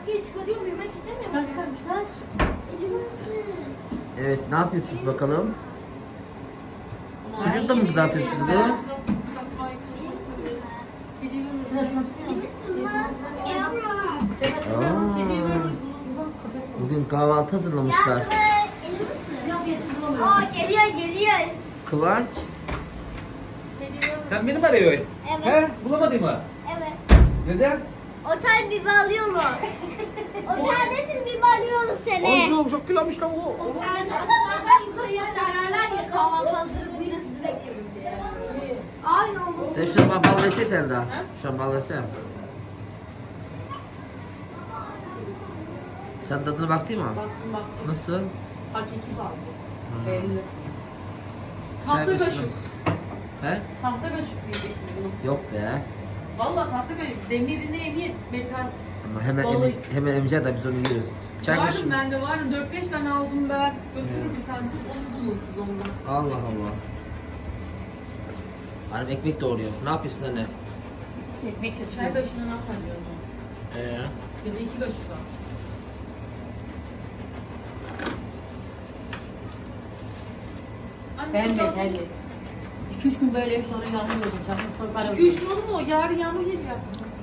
maskeyi çıkarıyor muyum? Ben gidemiyorum. Çıkar. Evet, ne yapıyorsunuz bakalım? Sucuk da mı kızartıyorsunuz be? Bugün kahvaltı hazırlamışlar. Geliyor. Kıvanç. Sen beni mi arıyorsun? Evet. He? Bulamadın mı? Evet. Neden? Otel bizi alıyorlar. Oteldesin bizi alıyoruz seni. Oğlum çok kiloymuş lan bu. Otelde aşağıdan yukarıya tararlar ya kahvaltı hazır. Buyurun sizi bekliyorum diye. Aynı oldu. Sen şuna bal versene sen daha. Şuna bal versene. Sen tadına baktın mı? Baktım. Nasıl? Hakiki bal. Belli. Çay Tahta kaşığı. kaşık. He? Tahta kaşık yiyeceksiniz bunu. Yok be. Valla tahta kaşık. Demirine emin metal. Ama hemen emeceğiz de biz onu yiyoruz. Çay Vardı kaşığı. bende vardı. 4-5 tane aldım ben. Götürür bir tanesi. Onu bulun siz ondan. Allah Allah. Annem ekmek doğuruyor. Ne yapıyorsun anne? Ekmek kaşığı. Çay kaşığına ne yapar? Bir de 2 kaşık var. Ben mesela 2-3 gün böyleyim sonra yağmur yiyordum. Sonra 2-3 gün olur mu? Yarın yağmur gelecek.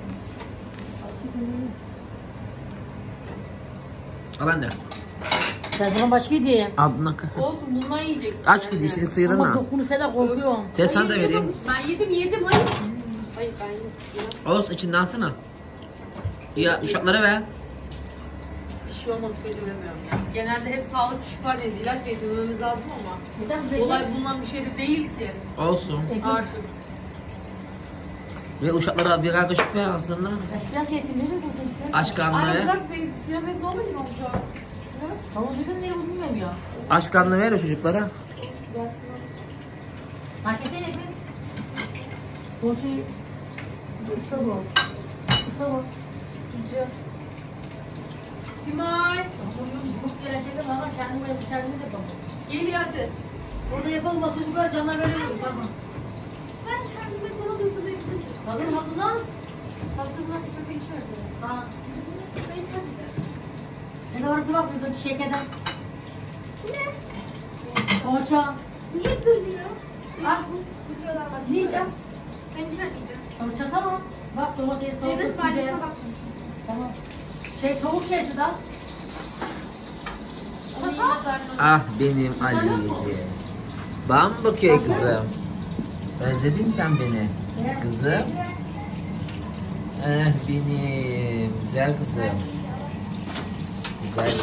Al anne. Sen zaman başka diye. Al bunu. Olsun bundan yiyeceksin. Aç ki dişini sıyırın Ama ha. dokunursa da korkuyorum. Sen sana da vereyim. Ben yedim. Hayır. Hayır ben yedim. Olsun içinden alsana. Ya uşaklara ver. Bir şey olmadı söylemiyorum ya. Genelde hep sağlık işi var diye ilaç getirmemiz lazım ama. Neden Olay bundan bir şey de değil ki. Olsun. Artık. Ve uşaklara birer kaşık ver aslında. Siyasetin nereye buldun sen? Aç karnına Ay ver. bırak siyaset ne olacak olacak? Havuzcukun nereye buldun bilmiyorum ya. Aç karnına ver o çocuklara. Hakesene mi? Bu şey... Kısa bu. Sıcak. Simay. Çok güzel şeyler var ama kendimiz yapalım. Gel hadi. Orada yapalım masajcılar canlar veriyoruz ama. Ben kendime sana dözülüyorum. Hazırlan. Hazırlan sesi içeride. Ha. Ben içeride. Sen de orada bak bize bir şekerden. Ne? Poğaça. Niye dönüyor? Bak. Mikrodalga. Yiyeceğim. Ben içermeyeceğim. Tamam çatal al. Bak domates, Senin salatalık, faydasına biber. bakacağım. Tamam. Tavuk şeysi de al. Ah benim Ali'ciğim. Bana mı bakıyor kızım? Özledin mi sen beni? Kızım. Benim güzel kızım. Güzel.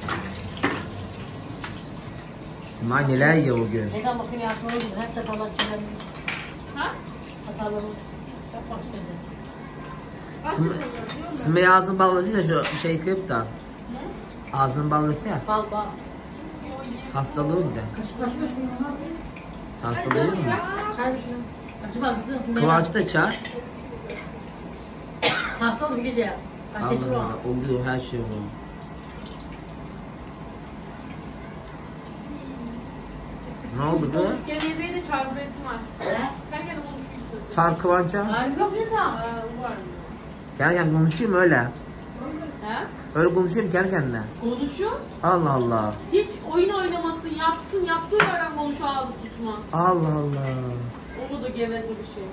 Simay neler yiyor bugün? Neden bakayım yapma olur. Her çatallar çiğnerim. Ha? Hatalarımız. Yapmak istedim. Simay ağzını bal versene şu şey kıyıp da. Ağzını bal versene. Bal. Hastalığı gider. Kaşıklaşmış mı? Hastalığı gider mi? Çay düşünün. Acaba kızım. Kıvanç'ı da çağır. Hasta oldu gece ya. Ateşi Allah var. Allah oluyor her şey oluyor. Ne oldu be? Yemeğe de çarpı resim var. Sen gene konuşmuşsun. Çağır Kıvanç'a. Halim yok ya da. Var mı? Gel konuşayım öyle. He? Öyle konuşayım kendi kendine. Konuşuyor. Allah Allah. Hiç oyun oynamasın, yaptığı yerden konuşuyor ağzı susmaz. Allah Allah. Onu da geveze bir şey.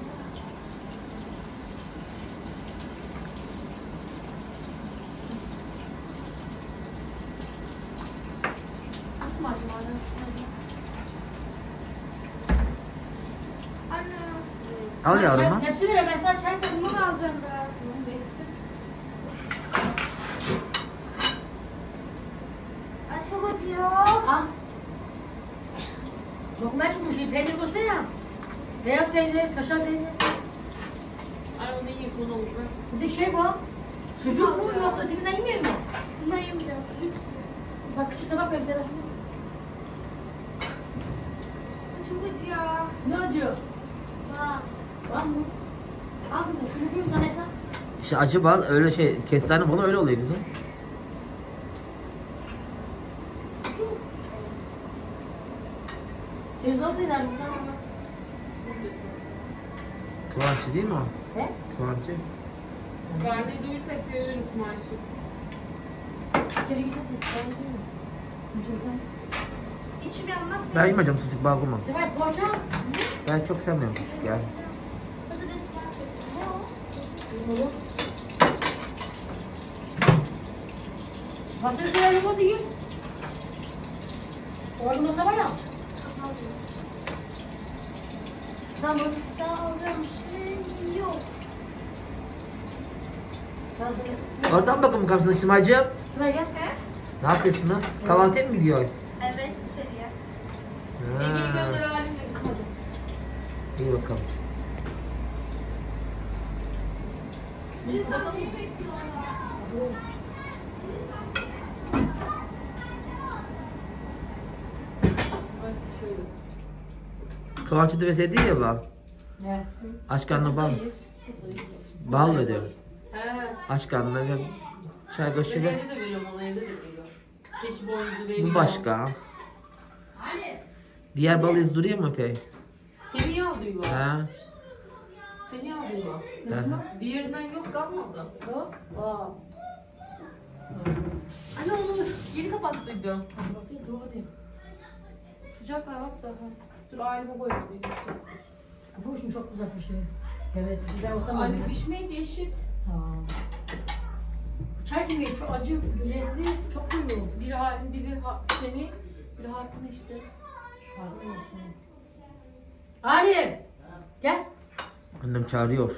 Al yavrum ha. Tepsi ver ben sana çay koyayım. Bunu alacağım ben. Ay çok acıyor. Al. Lokma çıkmış. Peynir koysana ya. Beyaz peynir, kaşar peynir. Ay o ne yiyorsun onu olur. Bir de şey bu. Sucuk mu yoksa ötekinden yemeyelim mi? Bundan yemeyeceğim. Bak küçük tabak ver mesela. Çok acıyor. Ne acıyor? Bak. Var mı? Al kızım şunu koy sana sen. İşte acı bal öyle şey kestane balı öyle oluyor kızım. Senin salatayı nerede? Kıvanççı değil mi o? He? Kıvanççı. Karnıyı duyursa sevinirim İsmail'cim. İçeri git hadi. Ben gidiyorum. İçim yanmaz. Ben yemeyeceğim sucuk bağlamam. Sefer poğaça. Ben çok sevmiyorum sucuk ya. Patates Ne o? Fasulye koyalım o değil. Orada masa var ya. Tamam. daha alacağım şey yok. Sen de Oradan bakın bakalım sana İsmail'cığım. Şuraya gel. Ne yapıyorsunuz? Kahvaltıya mı gidiyor? Evet içeriye. Ege'yi Ha, gönder halimle kısmadım. iyi bakalım. Siz sana ne bekliyorlar? Ay şöyle. Kıvanç'ı deveseydi ya bal. Ne? Aç karnına bal. Hayır. Bal veriyor. He. Aç karnına ve çay kaşığı Ben ve evde de veriyorum ona, evde de veriyorum. Keçi boynuzu veriyorum. bu başka. Diğer bal iz duruyor mu epey? Seni aldıyor. Ha? Seni aldıyor. Ha. Diğerinden yok kalmadı. Yok. Aa. Anne onu yeni kapattıydım. Bakayım, dur bakayım. Sıcak var bak da. Dur aileme koyalım. Bu işin çok güzel bir şey. Evet, bir şey ben ortamam. Anne pişmek eşit. Tamam. Çay gibi çok acı, yürekli, çok koyu. Biri halin, biri seni, biri hakkın işte. Şarkı olsun. Ali! Gel. Annem çağırıyor.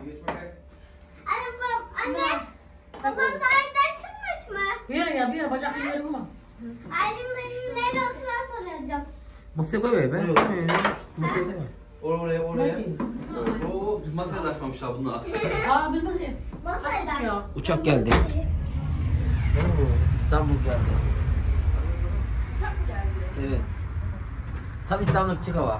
Anne. Babam tarihten çıkmış mı? Bir yere gel, bir yere bacak bir yere bulma. Ailemlerin nerede oturan soracağım. Masaya koy be. Ben masaya koy. Oraya Ne oraya. diyeyim? Oo, biz masaya da açmamışlar bunlar. Aa, bilmesin. Masayı Ya. Uçak geldi. Oo, İstanbul geldi. Uçak geldi. Evet. Tam İstanbul'a gidecek hava.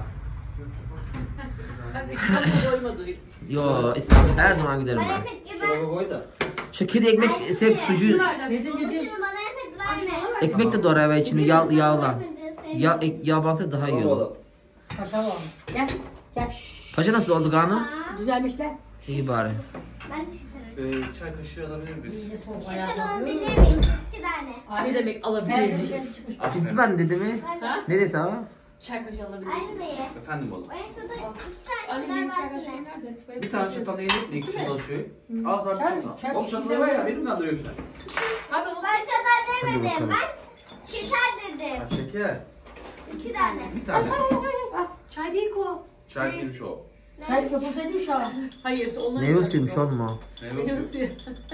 Sen de kitapla koymadın. Yo, İstanbul her zaman giderim Bana ben. efekt gibi. Şuraya koy da. Şu kedi ekmek yesek sucuğu, Yedim yedim. Şunu bana efekt verme. ekmek de doğra ve içinde yağla. Efekt sevmiyorum. Yağ bansa daha iyi olur. Paşa var. Gel. Gel. Paşa nasıl oldu Ganu? Aa, Düzelmişler. İyi bari. Ben çıtırım. Çay kaşığı alabilir miyiz? İyice soğuk Çıtır ayağı. olabilir miyiz? 2 tane. Ne demek Her alabiliriz? şey çıkmış. Çıktı ben dedi mi? Ha? Ne dese ha? Çay kaşığı alabiliriz. Şey Aynı değil. Efendim oğlum. Ben şurada 2 Anne tane yeni çay çıtır kaşığı versene. nerede? Bir tane çatal yedik mi? İki çatal suyu. Al sana bir Çay- çatal. çay Oğlum çatalı var ya, benim kandırıyorsun. Hadi onu. Ben çatal Hadi demedim. bakalım. Ben şeker dedim. Ha, şeker. 2 tane. Bir tane. Çay değil ki o. Çay kimmiş o? Çay yapılsaydı şu an. Hayır, onları Meyve suymuş oğlum o. Meyve suyu.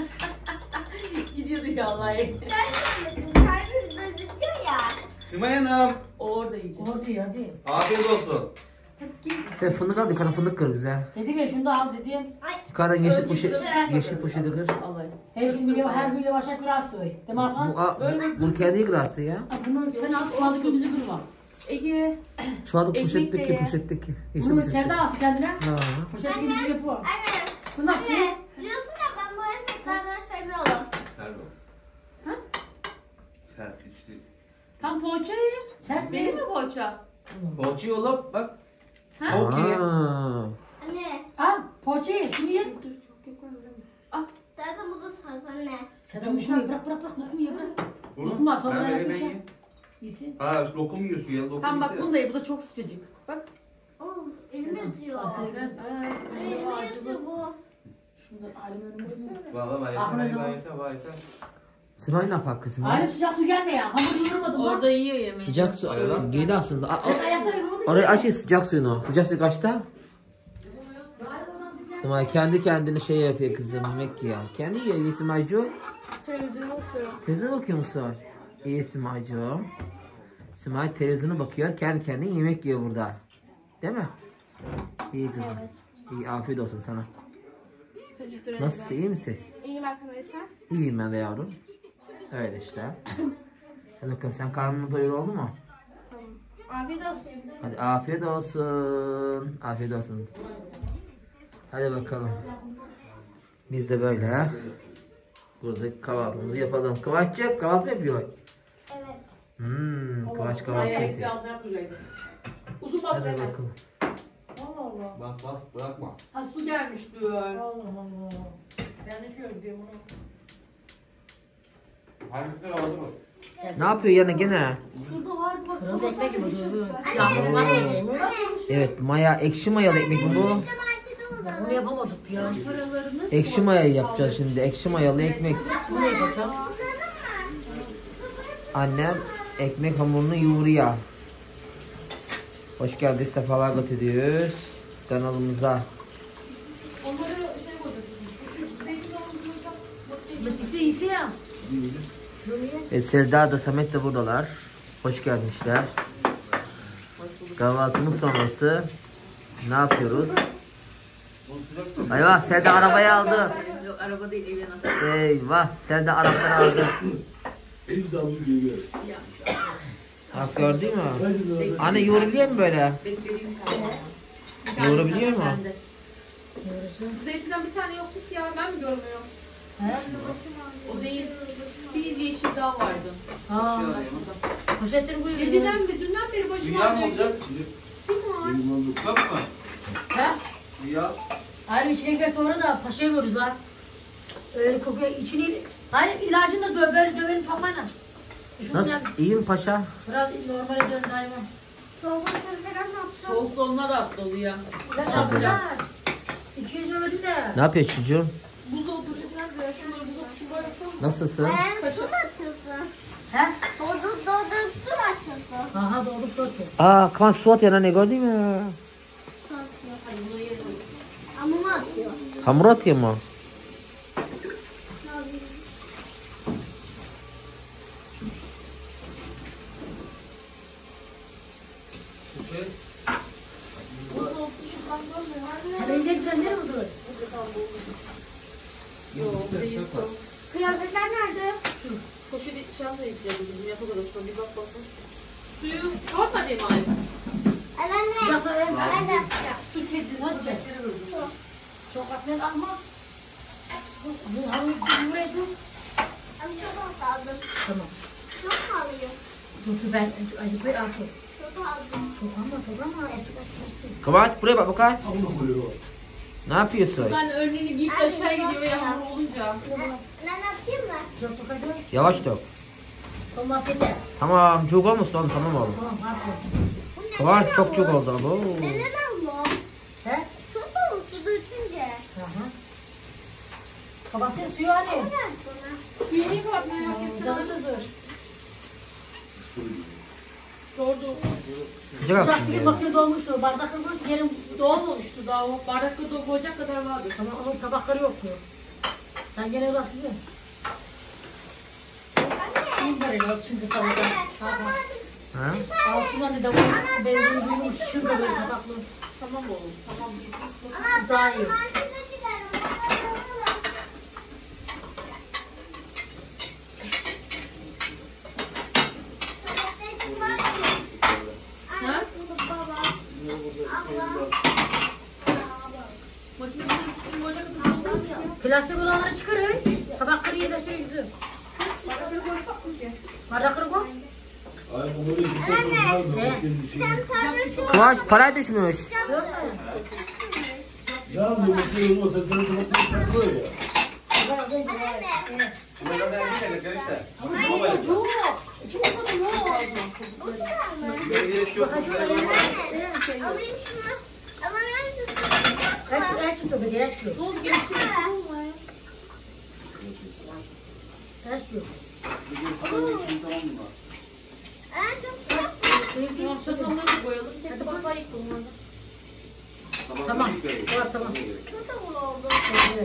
Gidiyordu ya vallahi. Çay demedim. Çay gözüküyor ya. Simay Hanım. O orada yiyecek. Orada ya hadi. Afiyet olsun. Hadi gel. Sen fındık al, yukarı fındık kır bize. Dedim ya şunu da al dedim. Ay. Yukarıdan yeşil poşeti kır. Vallahi. Hepsini bir her biri başa kırası koy. Değil mi Bu, Hakan? bu kendi kırası ya. Bunu sen al şu andaki bizi kırma. Ege. Şu anda Ekmek de poşetteki ye. poşetteki. Yeşil Bunu poşetteki. Sevda alsın kendine. Ha. Poşet gibi bizi yapıyor. Anne. Bunu ne yapacağız? Anne. Biliyorsun ya ben bu efektlerden sevmiyorum. Pardon. Ha? Sert içti. Tam poğaça ye. Sert Benim mi? mi poğaça? Poğaçayı oğlum bak. Ha? Okey. Aa. Anne. Al poğaçayı şunu ye. Dur, yok öyle mi? Ah, Zaten bu da sarp anne. Sevda şunu ye bırak bırak bırak. Lokum ye bırak. Bunu. Dokunma, tabağa Ben yatır ben şey. ye. İyisin. Ha lokum yiyorsun ya. Lokum tamam bak yesene. bunu da ye. Bu da çok sıcacık. Bak. Oh, elim yatıyor. Pastayı ver. Elim yatıyor bu. Şunu da alim önüme koysun. Valla vay Ahmet yeter ama. vay yeter vay yeter. Simay ne yapar kızım? Alim sıcak su gelme ya. Hamur yoğurmadım lan. Orada yiyor yemeği. Sıcak su geli aslında. Sen ayakta yapamadın. Orayı aç sıcak suyunu. Sıcak su kaçta? Simay kendi kendine şey yapıyor kızım, yemek ya. Kendi yiyor Simaycu. Televizyona bakıyor musun? İyi Simaycu. Simay televizyona bakıyor, kendi kendine yemek yiyor burada. Değil mi? İyi kızım. İyi, afiyet olsun sana. Nasılsın, iyi misin? İyi arkadaşlar. İyiyim ben de yavrum. Öyle işte. Hadi bakalım, sen karnını doyur oldu mu? Afiyet olsun. Hadi afiyet olsun. Afiyet olsun. Hadi bakalım. Biz de böyle burada kahvaltımızı yapalım. Kıvanç'cığım kahvaltı mı yapıyor? Evet. Kıvanç kahvaltı yapıyor. Ayakta yapacaktı. Uzun Hadi bastı. bakalım. Allah Allah. Bak bak bırakma. Ha su gelmiş diyor. Allah Allah. Ben de şöyle diyorum onu. Harika oldu mu? Ne yapıyor yana gene? Şurada var bak. Fırında ekmek gibi duruyor. Yağmur var yiyeceğim. Evet maya ekşi mayalı ekmek mi bu? Bunu yapamadık ya. Ekşi mayayı yapacağız şimdi. Ekşi mayalı ekmek. Bunu yapacağım. Annem ekmek hamurunu yoğuruyor. Hoş geldiniz, sefalar getiriyoruz kanalımıza. Onları şey koyacaksın. Şu zeytin olunca Bitkisi iyisi ya. Selda da Samet de buradalar. Hoş gelmişler. Kahvaltımız sonrası ne yapıyoruz? Eyvah Selda arabayı aldı. Yok araba değil evden atıyor. Eyvah Selda arabayı aldı. Bak gördün mü? Anne yoğurabiliyor mu böyle? Bekleyin kalma. Yoğurabiliyor mu? Zeytinden bir tane yoktu ki ya ben mi görmüyorum? He? O değil. Bir yeşil daha vardı. Ha. Poşetleri buyurun. Geceden ve dünden beri başım Rüya mı ağrıyor. olacak? Sim var. Yok mu? He? Rüya. Hayır içine ekmek doğru da paşaya vuruyoruz ha. Öyle kokuyor. İçini... Hayır ilacını da dövelim kafayla. Nasıl? İyi mi paşa? Biraz normale dön daima. Soğukta onlar da hasta oluyor. İlaç aldılar. 200 lira ödedi de. Ne yapıyor çocuğum? Buzdolabı poşeti nerede ya? Şunları buzdolabı şu boyasam. Nasılsın? Su mu atıyorsun? He? Doldurup su mu atıyorsun? Aha doğru soruyor. Aa Kıvanç su atıyor anne gördün mü? Su atıyor. Hamuru atıyor. Hamur atıyor mu? Sen önce giden ne oldu? Yok değil. Kıyafetler nerede? Poşeti çantaya içeceğim. Yatak odasına bir bak bakın. Suyu kapatmadayım abi. Anne. Yoksa ben Ben de yapacağım. Su kedisi poşetleri vurdum. çok atlet alma. Bu hamur buraya dur. Ama çok az aldım. Tamam. Çok alıyor. Dur ben acıkmayı artık. Çok aldım. Çok ama açık. Kıvanç buraya bak bakar. Ne yapıyorsun? Ben önlüğünü giyip de aşağı gidiyor yağmur olunca. Ben atayım mı? Çok bakacağım. Yavaş dök. Tamam yeter. Tamam çok olmasın oğlum tamam oğlum. Tamam artık. Kıvanç çok oldu ama. Neden abla? He? Çok oldu su dökünce. Aha. Kapatın suyu hani. Neden sonra? Suyu niye kapatmaya yok etsin? Canı tuzur. Doğru. Sıcak aksın Bak diye. bir bakıyor dolmuştu. Bardak kırmış yerim. Doğmamıştı daha o. Bardakta koyacak kadar vardı. Tamam onun tabakları yoktu. Sen gene bak size. Kim böyle yok çünkü salata. Ha? Altından da bu benzin duymuş çünkü böyle tabaklı. Tamam oğlum. Tamam. Daha iyi. Markete gidelim. Ha? Baba. Abla. Makinenin üstünü koyacak kadar oldu ya. Plastik olanları çıkarın. Tabakları yerleştirin güzel. Bardakları koysak mı ki? Bardakları koy. Sen sadece su Kıvanç para düşmüş. Görme. Ya bu bakıyor olmasa sana tabakları koy ya. Bunu da ben geçelim gençler. Yok. İçine koydum yok. Belediye şu yok. alayım şunu. Ama ben şu Her çıktı be diğer çıktı. Oldu geçti. Her çıktı. Ben çok sıcak. Tamam çatalları da koyalım. Tek tabağa yık onları. Tamam. Tamam tamam. Çok da oldu. Evet.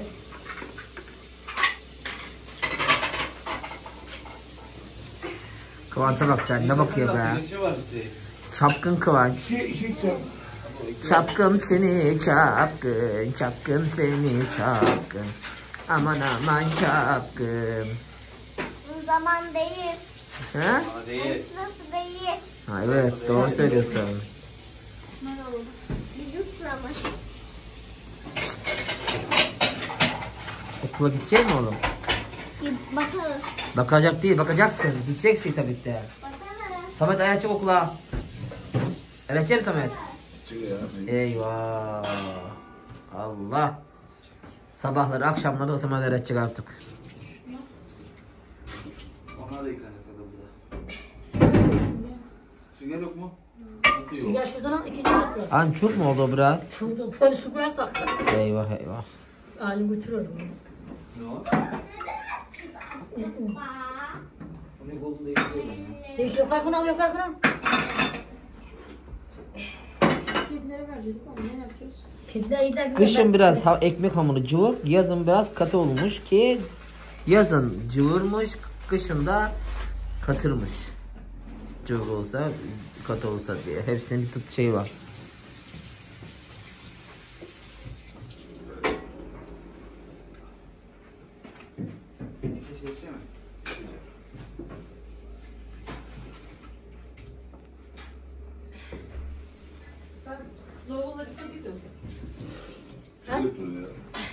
Kıvanç'a bak sen ne bakıyor be. Ne var bize? Çapkın Kıvanç. İşik çap. Çapkın seni çapkın. Çapkın seni çapkın. Aman aman çapkın. Bu zaman değil. Ha? Hadi. Nasıl değil? Ha evet doğru söylüyorsun. Bir yutlamış. Okula gidecek mi oğlum? Bakarız. Bakacak değil bakacaksın. Gideceksin tabii ki de. Bakarız. Samet ayağa çık okula. Öğreteceğim Samet. Çıkıyor ya. Eyvah. Allah. Sabahları akşamları Samet öğretecek artık. Onlar da yıkanacak zaten burada. Sünger yok mu? Nasıl yok? Ya şuradan al, ikinci katta. An çok mu oldu biraz? Şurada böyle su koyarsak. Eyvah eyvah. Halim götürüyorum. Ne o? Onun kolunu değiştiriyor ya. Değiş yukarıdan al yukarıdan. Kedilere verecektik ama ne yapacağız? Kediler iyi de güzel. Kışın biraz ekmek hamuru cıvır, yazın biraz katı olmuş ki yazın cıvırmış, kışın da katırmış. Cıvır olsa, katı olsa diye. Hepsinin bir sıt şeyi var. Bir şey içecek mi? Ben lavaboları gidiyorum. Götür ya.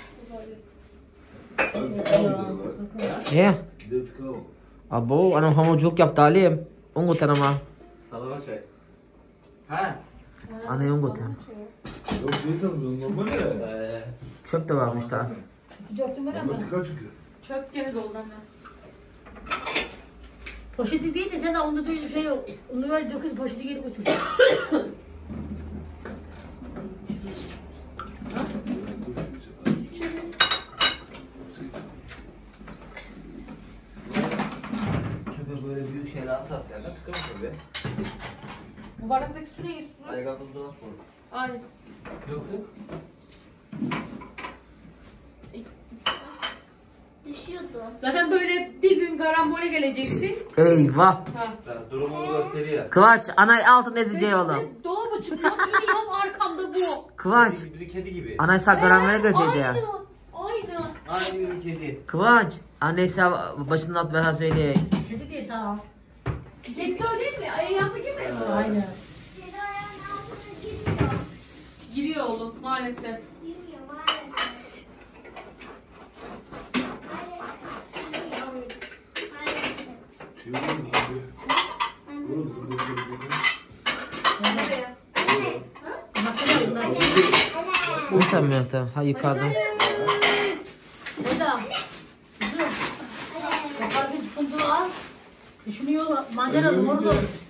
Hadi tıkalım dedi Ya, lan. Gidelim tıkalım. abo anam hamurculuk yaptı Halim. Un götüreme. Salama çay. Ha? Ana un götür. Yok şey sanırım normal ya. Çöp de varmış daha. Döktüm ben ama. Ama tıkal çünkü. Çöp geri doldu anne. Poşeti değil de sen de onda da hiçbir şey yok. Onu ver dokuz poşeti geri götür. Çöpe böyle büyük şeyler atarsa yani tıkamış tabii. Bu bardaktaki su ne su? Ayak altında nasıl olur? Aynen. Yok yok. Düşüyordu. Zaten böyle bir gün karambole geleceksin. Eyvah. Ha. Durumunu gösteriyor. Kıvanç ana altın ezeceği oğlum. Dolabı çıkıyor, iniyorum arkamda bu. Kıvanç Bir kedi gibi. ana sak karanlığa gelecekti ya. Aynı. Aynı. Aynı bir kedi. Kıvanç annesi başının alt ben söyleyeyim. Kedi değil sağ ol. Kedi de öyle mi? Ayağımda gibi mi? Aynen. Seni ayağın altına girmiyor. Giriyor oğlum maalesef. Girmiyor maalesef. Şey olur mu abi? Olur mu? Nereye? Bakıyorum nasıl? Bu sen mi yaptın? Ha yukarıda. Burada. Kızım. Bakar bir fındığı al. Düşünüyor manzara orada.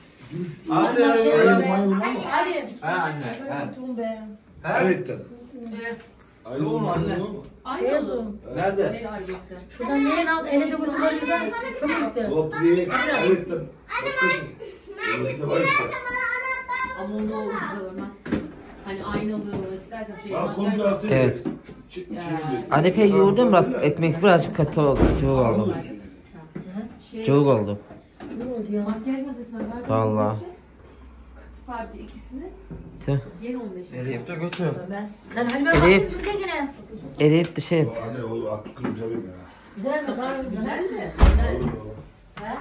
Aferin. Hadi. Ha anne. Ha. Oturun be. Evet. Evet. Aynı Olur mu anne? olur mu? Aynı Beyaz oğlum. o. Nerede? Nereye ayrıca? Şuradan neyin al? Ele de götürüyor güzel. Kömür gitti. Dolap diye. Evet. Bakmışsın. Orada var işte. Ama onu o güzel olmaz. Hani aynalı istersen şey. Ha komple alsın. Evet. Anne pek yoğurdum biraz ekmek birazcık katı oldu. Cıvık oldu. Şey, Cıvık oldu. Ne oldu ya? makyaj masasına galiba. Vallahi. Sadece ikisini. Tüh. Gene 15 lira. Nereye yaptı götür. Ben. Sen hani ben Elif. baktım bir gene. Elif de şey. Anne o aklı kırım seveyim ya. Güzel mi? Bana güzel mi? Alır mı? He?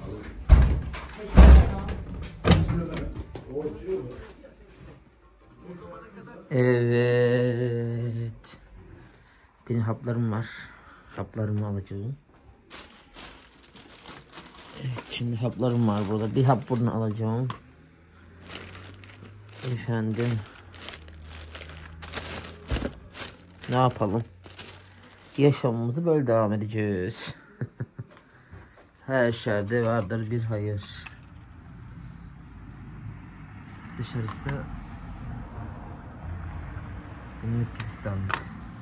Evet. Benim haplarım var. Haplarımı alacağım. Evet, şimdi haplarım var burada. Bir hap buradan alacağım. Efendim. Ne yapalım? Yaşamımızı böyle devam edeceğiz. Her şerde vardır bir hayır. Dışarısı günlük kristanlık.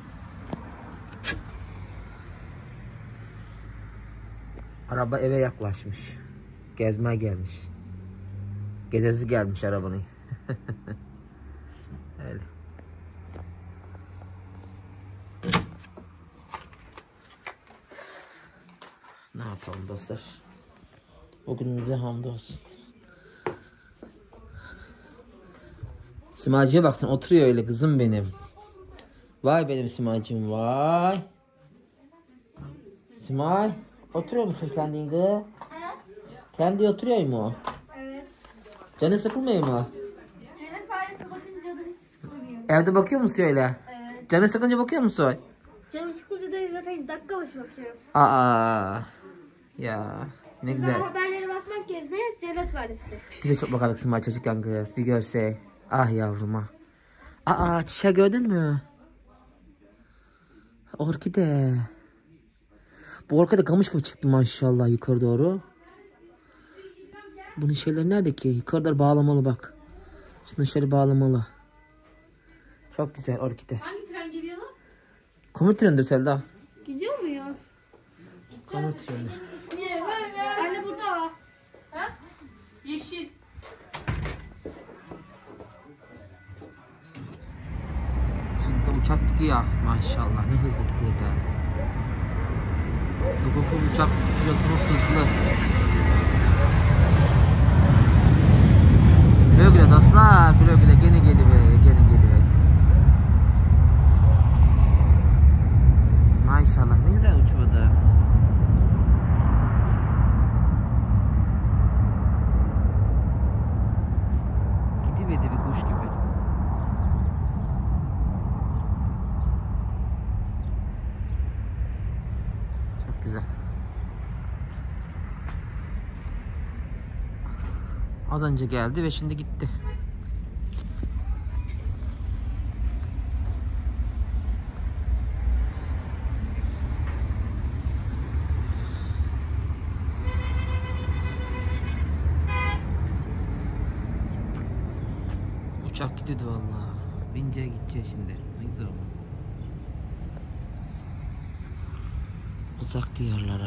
Araba eve yaklaşmış. Gezmeye gelmiş. Gezesi gelmiş arabanın. Öyle. Ne yapalım dostlar? Bugünümüze hamdolsun. Simacıya baksana oturuyor öyle kızım benim. Vay benim Simacım vay. Simay oturuyor musun kendin kız? Kendi oturuyor mu? Evet. Canı sıkılmıyor mu? Cennet faresi bakınca da hiç sıkılmıyor. Evde bakıyor musun öyle? Evet. Canı sıkınca bakıyor musun? Canım sıkılınca da zaten dakika başı bakıyorum. Aa. Ya ne güzel. Ben haberlere bakmak yerine cennet faresi. Bize çok bakardık Simay çocukken kız. Bir görse. Ah yavruma. Aa çiçeği gördün mü? Orkide. Bu orkide kamış gibi çıktı maşallah yukarı doğru. Bunun şeyleri nerede ki? Yukarıda bağlamalı bak. Şunu şöyle bağlamalı. Çok güzel orkide. Hangi tren geliyor lan? Komut trenidir Selda. Gidiyor muyuz? Komut treni. Niye? Ver. Anne burada var. Ha? Yeşil. Şimdi uçak gidiyor. Maşallah ne hızlı gidiyor be. Bugünkü uçak pilotumuz hızlı. Güle güle dostlar. Güle güle. Gene geliver. Gene geliver. Maşallah ne güzel uçuyordu. Gidiverdi bir kuş gibi. Çok güzel. Az önce geldi ve şimdi gitti. Uçak gidiyordu vallahi. Bince'ye gideceğiz şimdi. Ne güzel oldu. Uzak diyarlara.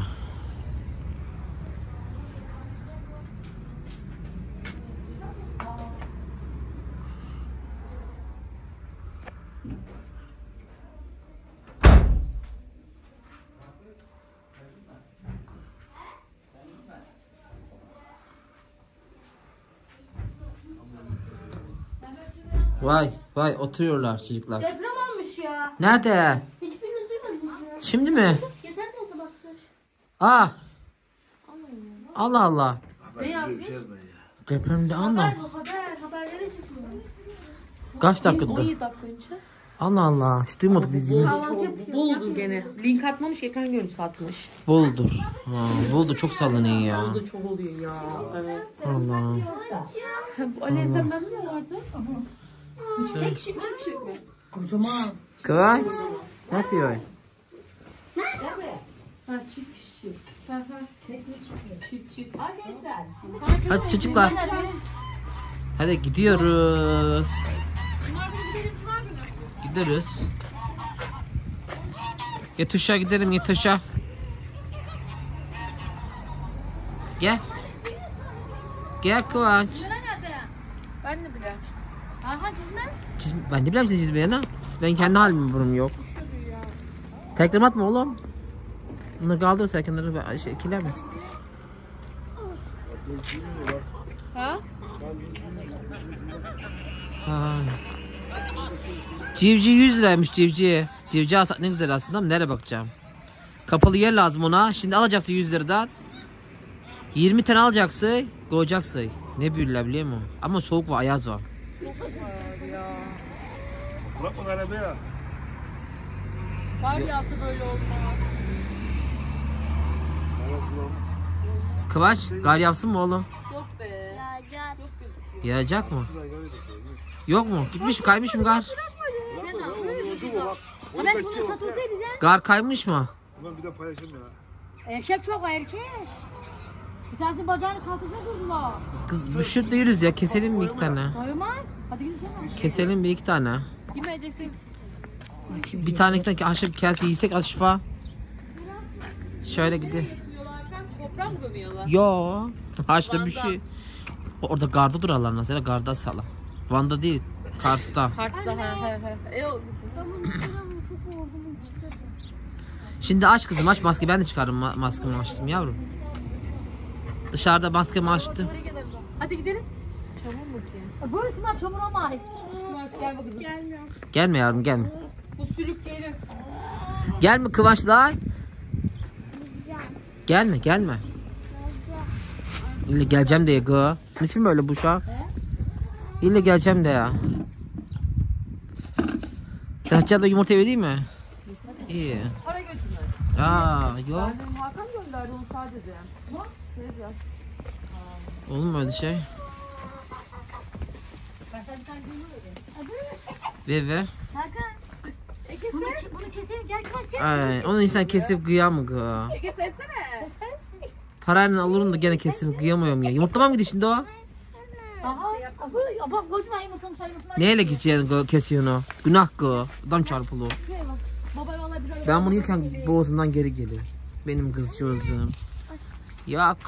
Vay vay oturuyorlar çocuklar. Deprem olmuş ya. Nerede? Hiçbiriniz duymadınız ya. Şimdi mi? Yeter de olsa bakmış. Aa. Allah Allah. Ne yazmış? Depremde Allah. Haberlere çıkmıyor. Kaç dakikada? 17 dakika önce. Allah Allah. Hiç duymadık biz yine. Boludur gene. Link atmamış, ekran görüntüsü atmış. Boldur. Ha, Boldur çok sallanıyor ya. Bu da çok oluyor ya. Evet. Allah. Bu Ali Esen'den ne vardı? Tek kişi mi? Kocaman. Kıvanç. Ne yapıyor? Ha çift kişi. Ha. Tek mi çift? Çift. Arkadaşlar. Hadi çocuklar. Hadi gidiyoruz. Gideriz. Yetuşa gidelim Yetuşa. Gel. Gel Kıvanç. Ben de bile. Aha çizme. Ben ne bileyim sen çizmeye ne? Ben kendi halimde burum yok. Tekrar atma oğlum. Bunları kaldır sen kenara kiler misin? Ha? Ha. Civciv 100 liraymış civciv. Civciv alsak ne güzel aslında ama nereye bakacağım? Kapalı yer lazım ona. Şimdi alacaksın 100 liradan. 20 tane alacaksın. Koyacaksın. Ne büyüler biliyor musun? Ama soğuk var, ayaz var. Bırakma arabaya. Var yağsı böyle olmaz. Kıvanç, gar yapsın mı oğlum? Yok be. Ya. Yok gözüküyor. Yağacak mı? Yok mu? Gitmiş mi? Kaymış mı gar? Sen al. Hemen bunu satılsa bize. Gar kaymış mı? Ulan bir de paylaşayım ya. Erkek çok var erkek. Bir tanesi bacağını kaltırsana kurdular. Kız bu şurada yürüz ya. Keselim mi 2 tane? Doymaz. Hadi gidin sen. Keselim bir 2 tane. Yemeyeceksiniz. Bir tane 2 tane aşağı bir kase yiyecek az şifa. Şöyle gidiyor. Getiriyorlarken toprağa mı gömüyorlar? Yo. Haçta bir şey. Orada garda durarlar mesela. Garda sağlam. Van'da değil. Kars'ta. Kars'ta he. Olmuşsun. Şimdi aç kızım aç maske. Ben de çıkardım maskemi açtım yavrum. Dışarıda maskemi açtım. Hadi gidelim. Çamur mu ki? Böylesinden çamura mı ait? Gel bakalım. Gelme yavrum gelme. Bu sülük gelir. Gelme Kıvançlar. Gelme. İlle geleceğim de ya gı. Niçin böyle bu şah? İlle geleceğim de ya. Sen Hatice'de yumurta yedin mi? İyi. Para götürme. Yok. Hakan gönderdi onu sadece. Bak. Olur mu öyle şey? Ve. Bunu keselim gel gel gel. Ay, onu insan kesip kıyar mı gı? Ege sevsene. Parayla alırım da gene kesin kıyamıyorum ya. Yumurtlamam gidiyor şimdi o. Aha. Bak kocaman yumurtamış yumurtamış. Neyle geçiyorsun kesiyorsun o? Günah ki. Adam çarpılı. Baba vallahi bize Ben bunu yırken boğazından geri geliyor. Benim kızcağızım. Yok.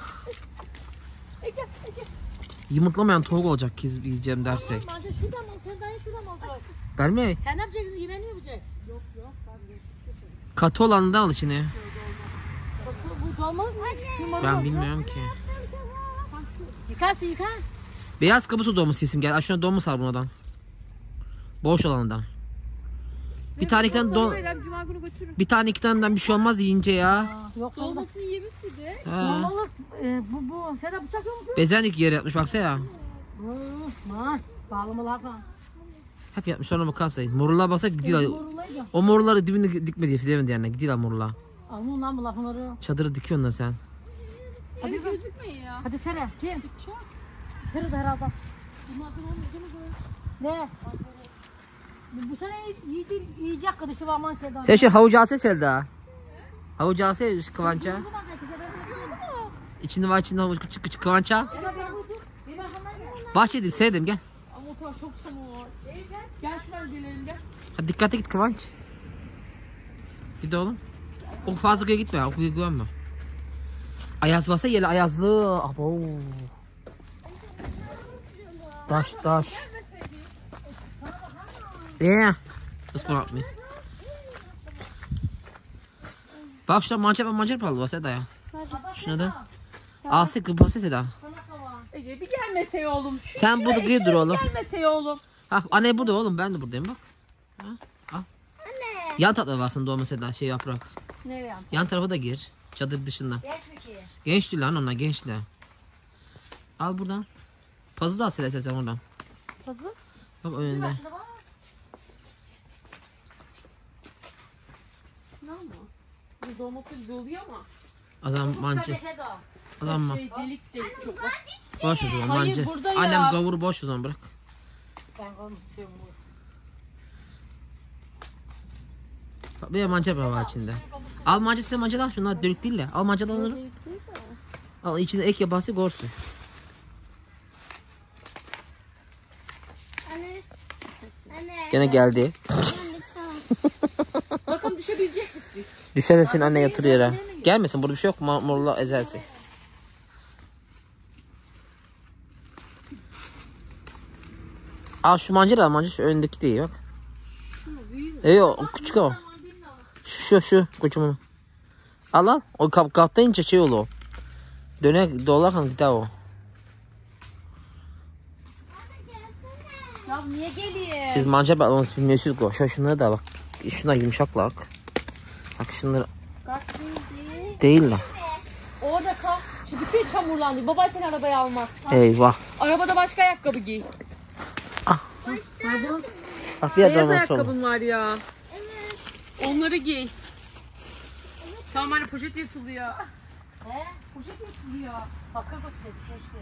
Yumurtlamayan tavuk olacak ki yiyeceğim dersek. Bence şuradan mı? Sen daha şuradan mı alacaksın? Verme. Sen ne yapacaksın? Yemeğini mi yapacaksın? Yok. Katı olanından al içine. Bu olmaz mı? Ben bilmiyorum ki. Yıkarsın yıka. Beyaz kabusu dolmuş isim gel. Şuna dolmuş al bundan. Boş olanından. Bir tane iki tane Cuma günü götürürüm. bir tane iki taneden bir şey olmaz yiyince ya. Yok olmaz. Dolmasını yemişsin de. Ha. Olmalı. Bu. Sen de bıçak yok mu? Bezenlik yer yapmış baksana ya. Man. Bağlamalar falan. Hep yapmış sonra bakarsın. Morullar baksa gidiyorlar. Morulaydı. O morulları dibinde dikme diye fizemedi yani. Gidiyorlar morullar. Alma lan bu lafları. Çadırı dikiyorsun da sen. Hadi Gözükmeyin ya. Hadi Sere. Kim? Sere de herhalde. Ne? Bu sene yiyecek kadışı var aman Seda. Sen şu havucu alsana Selda. Havucu alsana şu kıvança. İçinde var içinde havuç küçük küçük kıvança. Bahçedeyim sevdim gel. Ama o taraf çok samur. Gel şuradan gelelim gel. Hadi dikkatli git Kıvanç. Git oğlum. O fazla kıya gitme. O kıya güvenme. Ayaz varsa yeli ayazlı. Abo. Taş. Ispanak mı? Bak şurada mancar pahalı var Seda ya. Şuna da. Asya kıpası Seda. Ege bir gelmese oğlum. Sen burada kıya dur oğlum. Gelmese oğlum. Ha anne burada oğlum ben de buradayım bak. Ha, al. Yan tarafta varsın doğma Seda şey yaprak. Nereye? Yan tarafa da gir. Çadır dışında. Geç mi ki? Gençti lan onlar gençler. Al buradan. Pazı da al sen oradan. Pazı? Bak önünde. Ne ama? Bu dolması güzel oluyor ama. O zaman mancı. O zaman Şey delik çok var. boş o zaman Hayır, mancı. burada ya. Annem kavuru boş o zaman bırak. Ben konuşuyorum. Bak bir mancar var içinde. Al mancı sen mancı al şunlar dönük değil de. Al mancı al onları. Al içinde ek yapası gorsun. Anne. Gene geldi. Bakalım düşebilecek misin? Düşerse seni anne yatır yere. Gelmesin burada bir şey yok. Morla ezersin. Al şu mancı al mancı şu önündeki değil bak. Yok küçük o. Şu kocaman. Al. O kaptayınca şey olur. Dönek dolarken gider o. Ya niye geliyor? Siz mancar bakmanızı bilmiyorsunuz ki. Şunları da bak. Şunlar yumuşaklar. Bak şunları. Değiller. Orada kal. Çünkü bütün çamurlandı. Baba seni arabaya almaz. Eyvah. Arabada başka ayakkabı giy. Bak bir Beyaz yerden nasıl olur. ayakkabın var ya. Evet. Onları giy. Tamam hani poşet yırtılıyor. He? Poşet yırtılıyor. Bakır götürseydik keşke.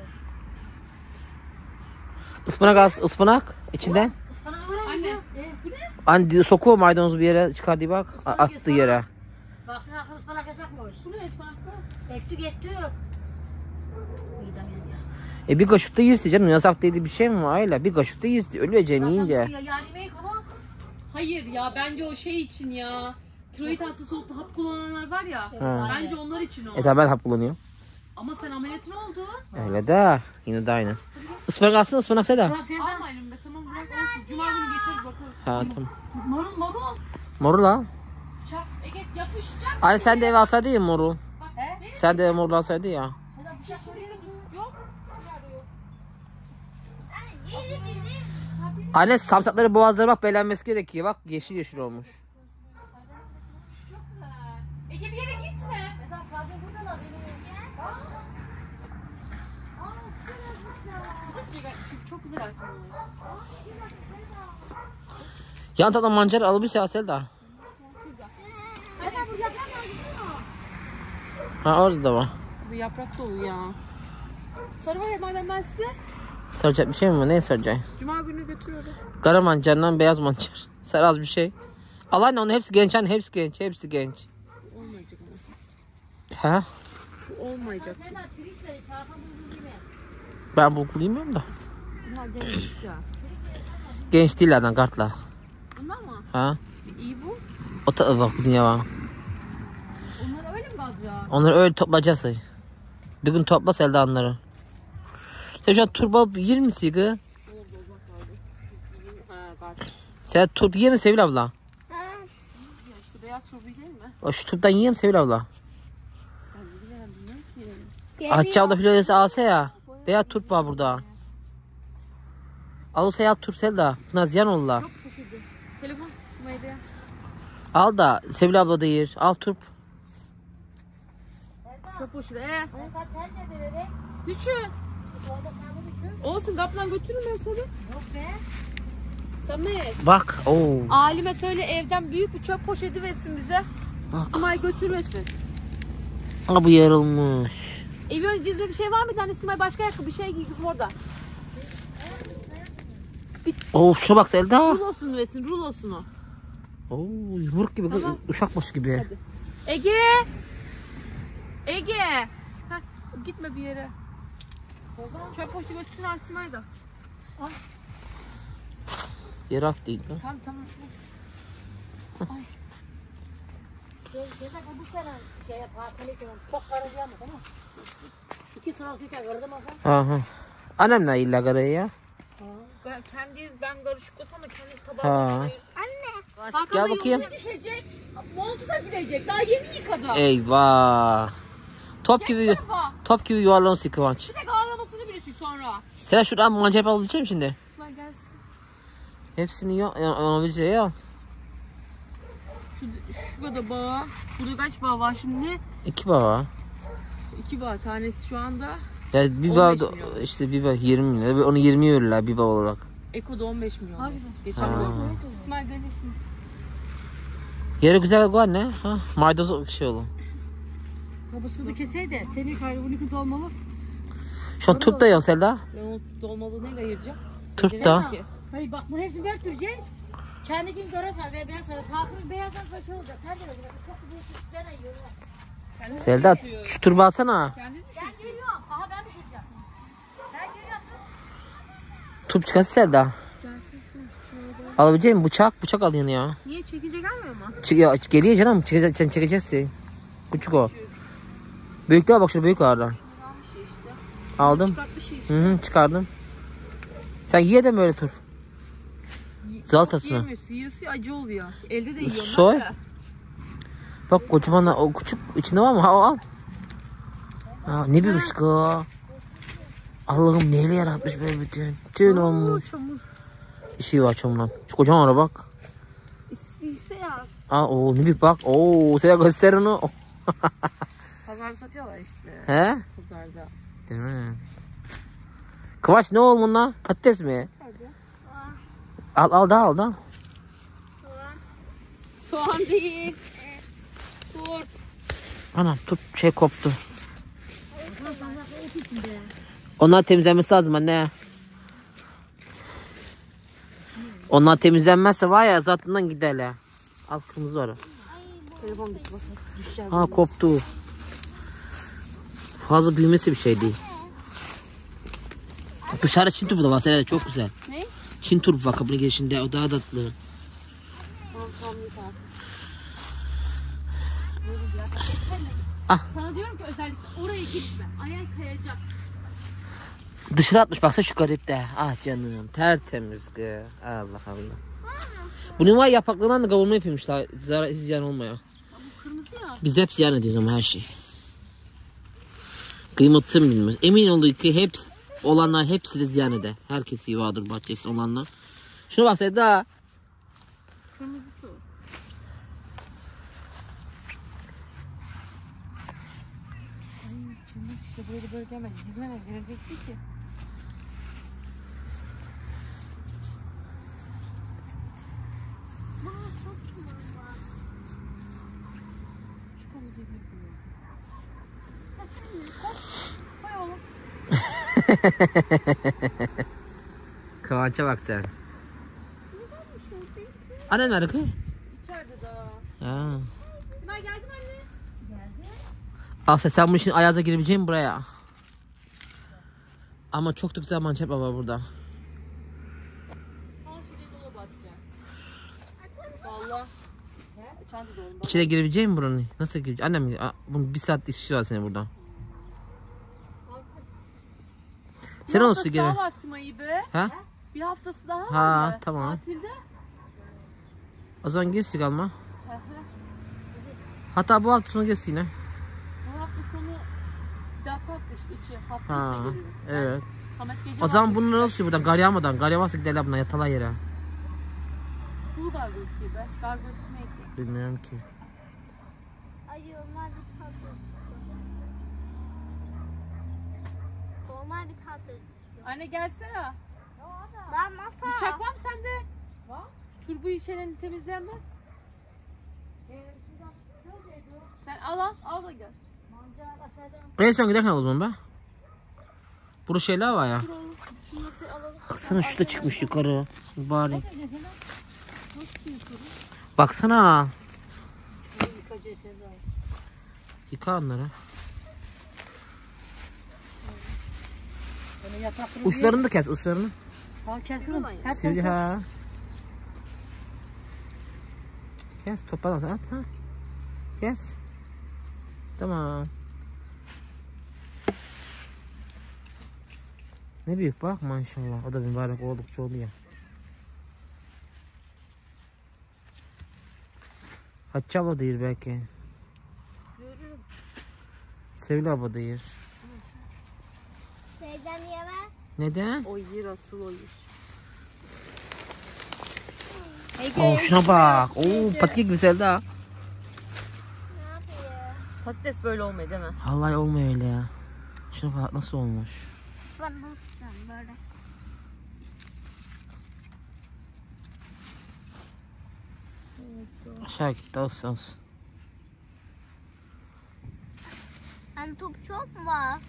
Ispanak az ıspanak içinden. Ispanak var Anne. Bu ne? Anne sokuyor maydanozu bir yere çıkar diye bak. Attı yere. Baksana akıl ıspanak yasakmış. Bu ne ıspanaklı? Eksik etti. Midem yanıyor. Bir kaşık da yersin canım. Yasak dediği bir şey mi var öyle? Bir kaşık da yersin. Öleceğim yiyince. Yani yemek ama. Hayır ya bence o şey için ya. Tiroid hastası olup da hap kullananlar var ya. Ha. Bence onlar için o. Tamam ben hap kullanıyorum. Ama sen ameliyatın oldu. Öyle de. Yine de aynı. Ispanak alsın ıspanak Seda. Bırak sen de. Almayalım be tamam bırak olsun. Cuma günü getiririz bakarız. Ha tamam. Marul. Morul al. Ege yapışacak. Anne sen de ev alsaydın ya morul. He? Sen de ev morul alsaydın ya. Yok. Anne samsakları boğazları bak belenmesi gerekiyor. Bak yeşil yeşil olmuş. Ege bir yere gitme. Çok güzel açmış. Yan taraftan mancar alıp bir şey al Selda. Ha orada da var. Bu yaprak dolu ya. Sarı var ya madem ben size. Saracak bir şey mi var? Neye saracak? Cuma günü götürüyorum. Kara mancarla beyaz mancar. Sarı az bir şey. Al anne onun hepsi genç anne hepsi genç. Hepsi genç. Olmayacak ama. Ha? olmayacak. Ben bulgur yemiyorum da. Bunlar gençlik ya. Genç değillerden kartla. Bunlar mı? Ha? İyi bu. O da bak dünya var. Onları öyle mi kalacak? Onları öyle toplayacağız. Bir gün topla Selda onları. Sen şu an turp alıp yer misin kız? Ha, kart. Sen turp yiyor musun Sevil abla? Ya işte beyaz sobi değil mi? O şu turptan yiyor musun Sevil abla? Ben de bilmiyorum ki. Hatice abla filolesi alsa ya. Beyaz turp var burada. Alırsa ya turp Selda. Bunlar ziyan olurlar. Çok poşeti. Telefon Smaya'da ya. Al da Sevil abla da yer. Al turp. Çok poşeti. Düşün. Olsun kaplan götürürüm ben seni. Yok be. Samet. Bak. Oo. Alime söyle evden büyük bir çöp poşeti versin bize. Bak. Simay götürmesin. Aa, bu yarılmış. Evi öncesinde bir şey var mıydı? Hani Simay başka ayakkabı bir şey giy kızım orada. Oo şuna bak Selda. Rulosunu versin rulosunu. Oo yumruk gibi. Tamam. Uşakmış gibi. Hadi. Ege. Ege. Heh, gitme bir yere. Çöp poşeti götürsün Simay da. Yarak değil mi? Tamam tamam. Ay. Bu sene şey yapar, çok karışıyor ama. 2 sıra şeker gördüm ama. Aha. Annem ne illa garaya ya? Kendiyiz ben karışık olsam da kendisi Ha. tabağı Anne. Gel bakayım. Düşecek. Montu da gidecek. Daha yeni yıkadı. Eyvah. Top Gel gibi bu tarafa. top gibi yuvarlanırsın Kıvanç. Bir de ağlamasını biliyorsun sonra. Sen şuradan mancar alabilecek misin şimdi? İsmail gelsin. Hepsini alabilecek ya. Şu kadar bağ. Burada kaç bağ var şimdi? 2 baba. 2 bağ. Tanesi şu anda. Ya bir 15 baba milyon. işte bir baba 20 lira. Onu 20 verirler bir baba olarak. Eko'da 15 milyon. Abi. Geçen Ha. zaman. İsmail gelirsin. Yeri güzel koy ne? Ha, maydanoz şey olur. Babasını keseydi, senin yukarı 12 dolmalı. Şu an turp da yiyorsun Selda. Ben o dolmalığı neyle ayıracağım? Turp da. Ki. Hayır bak bunu hepsini vertüreceğiz. Kendi gün görürsen ve beyaz sarı. Salkımız beyazdan şey olacak. Her yere olacak. Çok büyük gene yiyorlar. Selda şu turbu alsana. Kendiniz mi? Ben geliyorum. Aha ben bir şey diyeceğim. Ben geliyorum. Turp çıkası Selda. Alabilecek misin? Bıçak alıyorsun ya. Niye çekince gelmiyor mu? Ya, geliyor canım. Sen çekeceksin. Küçük o. Büyükler bak şurada büyük ağırlar. Aldım. Çıkartmış işte. Hı, çıkardım. Sen ye de böyle tur. Salatasını. Yiyemiyorsun. Yiyorsun acı oluyor. Elde de yiyorlar Soy. da. Bak kocaman o küçük içinde var mı? Ha, al. Ha, ne büyümüş ki o. Allah'ım neyle yaratmış böyle bütün. Bütün olmuş. Çamur. İşi var çamurdan. Şu kocaman ara bak. İstiyse yaz. Aa o ne büyük bak. Oo sen göster onu. Oh. Pazar satıyorlar işte. He? Pazarda. Değil mi? Kıvaç ne oldu bununla? Patates mi? Hadi. Al da. Soğan değil. Dur. Anam tut şey koptu. Onlar temizlenmesi lazım anne. Onlar temizlenmezse var ya zatından giderler. Al kırmızı var. Telefon bitti bak. Düşeceğim. Ha koptu. Fazla büyümesi bir şey değil. Dışarı Çin turpu da var. Sen çok güzel. Ne? Çin turpu var kapının girişinde. O daha tatlı. Tamam yeter. Ah. Sana diyorum ki özellikle oraya gitme. Ayağın kayacak. Dışarı atmış baksana şu garipte. Ah canım tertemiz ki. Allah Allah. Bunun var yapraklarından da kavurma yapıyormuşlar. Ziyan olmuyor. Bu kırmızı ya. Biz hep ziyan ediyoruz ama her şey. Kıymetini bilmiyoruz. Emin olun ki hepsi olanlar hepsi de ziyan eder. Herkes iyi vardır bahçesi olanlar. Şuna bak Seda. Kırmızı su. Ay çamur işte böyle gelmedi. Dizmeme geleceksin ki. Çıkamayacak bir şey. Koy oğlum. Kıvanç'a bak sen. Anne nerede kız? İçeride daha. Ha. Simay geldi mi anne? Geldi. Asya sen bu işin ayaza girebileceğin mi buraya? Ama çok da güzel mançep var burada. Al şuraya dolaba atacağım. Valla. Çanta dolaba. İçine girebileceğin mi buranın? Nasıl girebileceğin? Annem bunun bir saat işi var senin burada. Sen olsun gene. Bir haftası daha var Sima'yı be. Ha? Bir haftası daha Ha, var. tamam. Tatilde. O zaman girsin alma. Hatta bu hafta sonu girsin yine. Bu hafta sonu bir dakika hafta işte içi. Hafta Ha, içine geliyor. evet. Samet gece O zaman var. bunlar olsun buradan gar yağmadan. Gar yağmazsa giderler buna yatalar yere. Sulu gargoz gibi. Gargoz neydi? Bilmiyorum ki. Ay normal bir tatlı. Normal bir tatlı. Anne gelsene. Lan masa. Bıçak var mı sende? Var. Turbuyu içerini temizleyen mi? Sen al da gel. En son giderken o zaman be. Burada şeyler var ya. Baksana şurada çıkmış yukarı. Bari. Baksana. Yıka onları. Uçlarını da kes uçlarını. Kes kızım. Sivri ha. Kes toparlan at ha. Kes. Tamam. Ne büyük bak maşallah. O da mübarek oldukça oluyor. Hatice abla değil belki. Sevil abla değil. Teyzem yemez. Neden? O yer asıl o yer. Oh şuna bak. Oo patik güzel daha. Ne yapıyor? Patates böyle olmuyor değil mi? Vallahi olmuyor öyle ya. Şuna bak nasıl olmuş. Ben bunu tutacağım böyle. Aşağı gitti olsun olsun. Hani top çok mu var?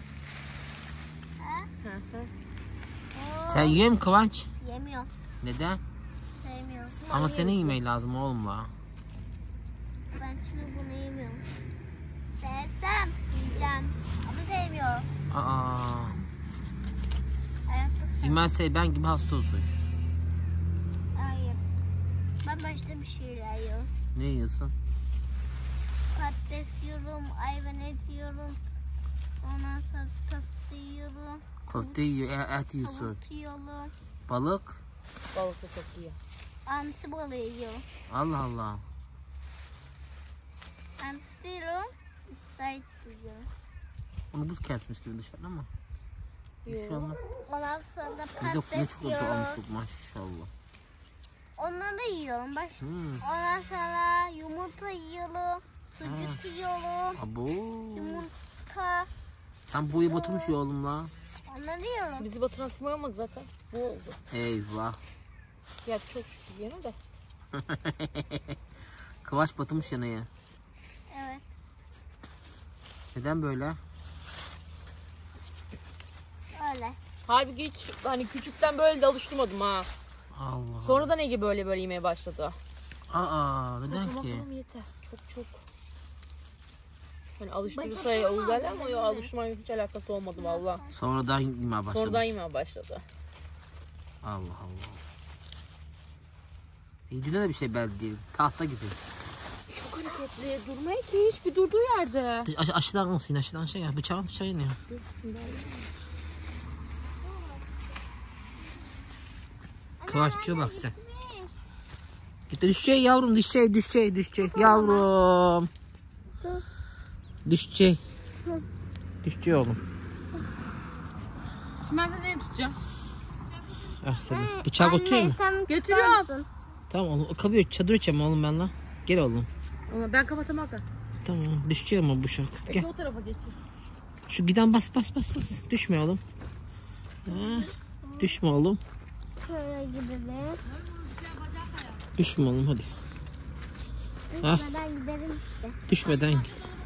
Sen yiyor musun Kıvanç? Yemiyor. Neden? Sevmiyor. Ama senin yemeği lazım oğlum la. Ben şimdi bunu yemiyorum. Sevsem yiyeceğim. Ama sevmiyorum. Aa. Ayakta sev. Yemezse ben gibi hasta olsun. Hayır. Ben başta bir şeyler yiyorum. Ne yiyorsun? Patates yiyorum, ayvan et yiyorum. Ondan sonra köfte yiyorum. Köfte yiyor, et yiyorsun. Tavuk yiyorum. Balık? Balık da çok iyi. Hamsi balığı yiyorum. Allah Allah. Hamsi yiyorum. İstayt yiyorum. Onu buz kesmiş gibi dışarıda ama. Bir şey olmaz. Ondan sonra Bir de ne patates çok oldu yiyorum. almışlık maşallah. Onları da yiyorum. Hmm. Ondan sonra yumurta yiyorum. Sucuk yiyorum. Abo. Yumurta. Sen boyu batırmış ya oğlum la. Onları yiyorum. Bizi batıran Sima olmadı zaten. Bu oldu. Eyvah. Ya çok şükür yine de. Kıvaç batırmış yanaya. Evet. Neden böyle? Öyle. Halbuki hiç hani küçükten böyle de alıştırmadım ha. Allah. Sonradan Ege böyle yemeye başladı. Aa neden Tamam ki? tamam yeter. Çok. Hani alıştırırsa olur derler ama yok alıştırmayla hiç alakası olmadı valla. Sonradan yemeye başlamış. Sonradan yemeye başladı. Allah Allah. Dünya da bir şey belli değil. Tahta gibi. Çok hareketli. Durmuyor ki hiçbir durduğu yerde. Aşıdan olsun, aşıdan şey ya. Bıçağın iniyor. Kıvaççıya bak sen. Gitti düşecek yavrum, düşecek yavrum. Düşecek. Düşecek oğlum. Şimdi ben seni tutacağım. Ah seni. Bıçağı götürüyor mu? Sen Götürüyorum. tutarsın. Tamam oğlum. Kapıyı çadır içeceğim oğlum ben lan. Gel oğlum. Ama ben kapatamam da. Tamam düşecek ama bıçak. Gel. O tarafa geçin. Şu giden bas. Düşme oğlum. Ha, düşme oğlum. Şöyle gidelim. Düşme oğlum hadi. Ha, Düşmeden gidelim işte. düşmeden.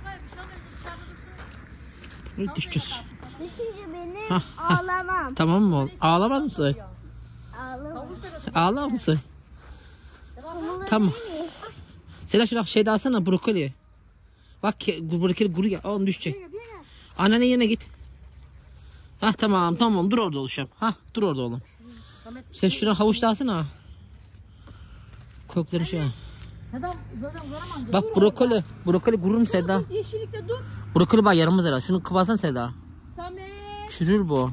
Düşeceğiz. Düşünce benim Ha, ha. ağlamam. Tamam mı oğlum? Ağlamaz mısın? Ağlamam. Ağlar mısın? Tamam. Sela şuna şey de alsana brokoli. Bak buradaki kuru ya. Oğlum düşecek. Annenin yerine git. Hah tamam dur orada oluşum. Hah dur orada oğlum. Sen şuradan havuç da alsana. Kökleri şu an. Adam zaten varamam. Bak brokoli. Brokoli kurur mu Seda? Yeşillikte dur. Brokoli bak yaramaz herhalde. Şunu kıvarsana Seda. Samet. Çürür bu.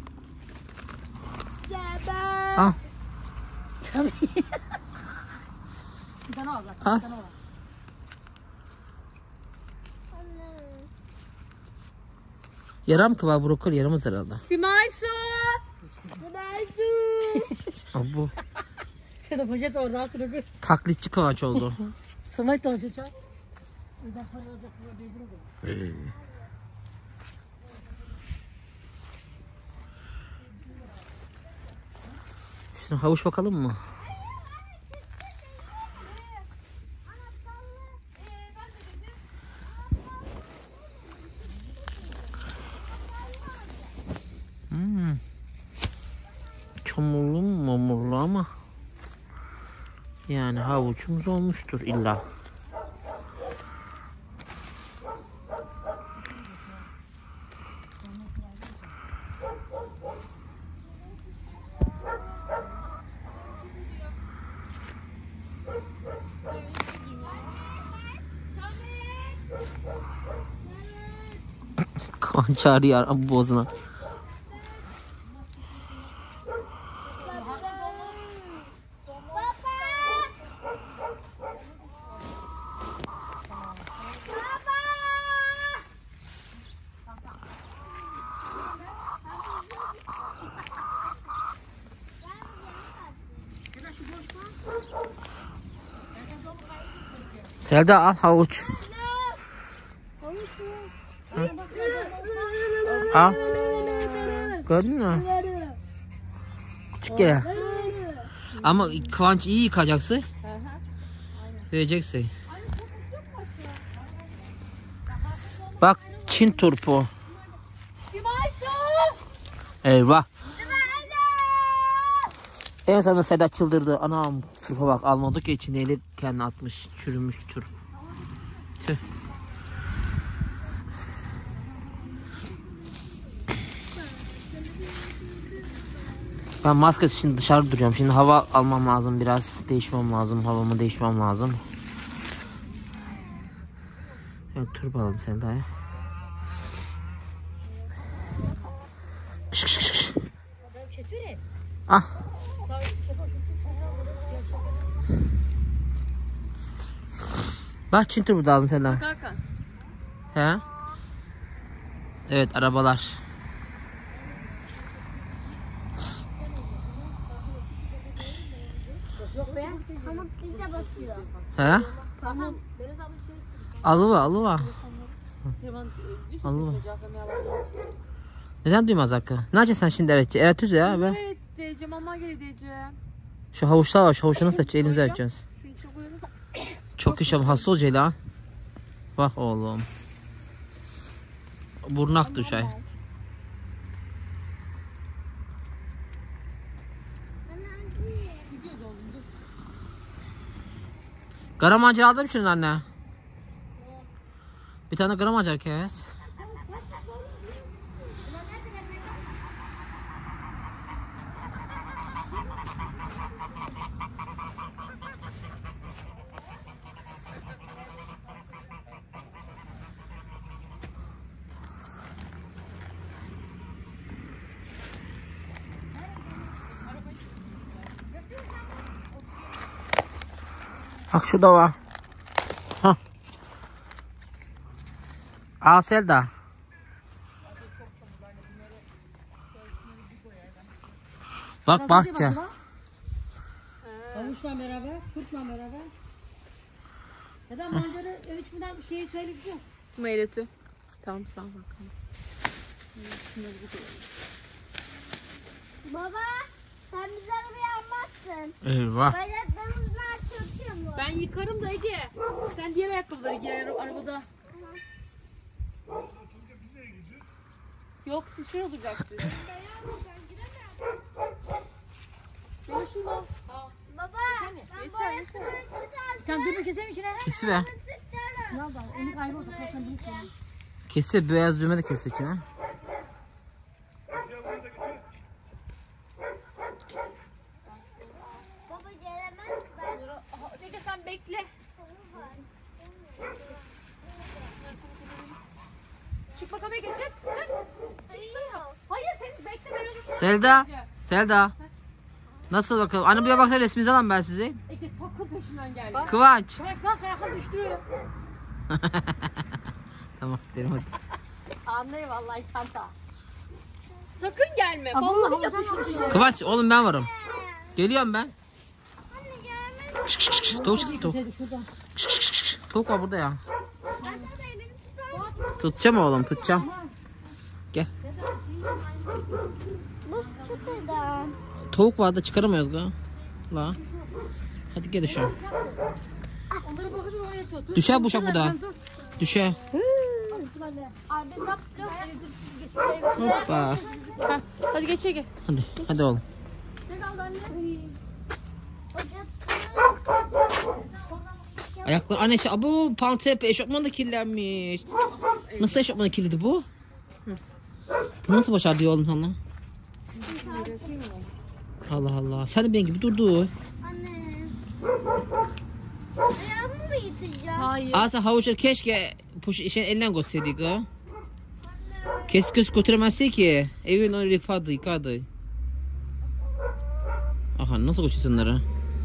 Seba. Al. Bir tane al bak. Al. Bir tane al. Yaram ki bak brokoli yaramaz herhalde. Simay su. Simay su. Abi bu Sen de poşet orada altına bir. taklitçi kıvanç oldu. Sımayı çalışacak. Buradan para alacak. Burada değil. Şuna havuç bakalım mı? Çamurlu mamurlu ama yani havuçumuz olmuştur illa. Kan çağırıyor bu bozuna. Selda al havuç. Al. Gördün mü? Küçük gel. Ama kıvanç iyi yıkacaksın. Vereceksin. Bak Çin turpu. Simay su. Eyvah. En sonunda Seda çıldırdı. Anam turpa bak almadık ya içinde eli kendini atmış. Çürümüş turp. Tüh. Ben maskesiz şimdi dışarı duruyorum. Şimdi hava almam lazım. Biraz değişmem lazım. Havamı değişmem lazım. Evet turp alalım Selda'ya. Ah. Bak Çin turpu da aldım Selda. Hakan. He? Evet arabalar. Pamuk bize batıyor. He? Tamam. Alıva. Allah. Neden duymaz hakkı? Ne yapacaksın sen şimdi Eretçi? Eretüz ya be. Evet diyeceğim ama geri diyeceğim. Şu havuçlar var. Şu havuçları nasıl açacağız? Elimize açacağız. Şunu çok koyalım. Çok yaşam hasta olacak lan. Bak oğlum. Burnak düşey. Garam acar aldım şunu anne. Bir tane garam acar kes. Bak şurada var. Hah. Al Selda. Bak bahçe. Havuçla beraber, kurtla beraber. Neden mancarı ölçmeden bir şey söyleyeceğim. Simay ileti. Tamam sağ ol bakalım. Baba sen bize arabayı almazsın. Eyvah. Bacaklarımızlar çok çamur. Ben yıkarım da Ege. Sen diğer ayakkabıları giyer arabada. Yok siz şuraya duracaksınız. Ben şurada. Baba ben bu Yeter yeter. ayakkabıyı tutarım. Sen dur bir keseyim içine. Kesiver. Tutarım. Sınav da onu kayboldu. Korkan değil seni. Kesiyor, beyaz düğme de kesiyor içine. Baba gelemez ki ben. Ege sen bekle. Çık bakalım Ege çık. Hayır sen bekle ben onu. Selda. Selda. Nasıl bakalım? Anne buraya baksana, resminizi alalım ben sizi. Ege sakın peşinden gelme. Kıvanç. Bırak bak ayakta düştü. Tamam gidelim hadi. Anne vallahi çanta. Sakın gelme. Vallahi yapışır. Kıvanç oğlum ben varım. Geliyorum ben. Kış kış kış kış. Tavuk çıksın tavuk. Şuradan. Kış kış kış kış. Tavuk var burada ya. Tutacağım oğlum, tutacağım. Gel. Bu çok eder. Tavuk var da çıkaramıyoruz ga. La. Hadi gel düşer. Onları bakıcı oraya tut. Düşer bu uşak burada. Düşer. Abi bak. Hoppa. Hadi geç Ege. Hadi, hadi oğlum. Ayaklar anne şey, bu pantep eşofman da kirlenmiş. Nasıl eşofmanı kirledi bu? Bu nasıl başardı oğlum sana? Allah Allah. Sen de benim gibi durdu. Anne. Ayağımı mı yıkayacağım? Hayır. Asa havuçları keşke elinden gösterseydik ha. Kes göz götüremezse ki. Evin onu yıkadı. Aha nasıl koşuyorsun onları?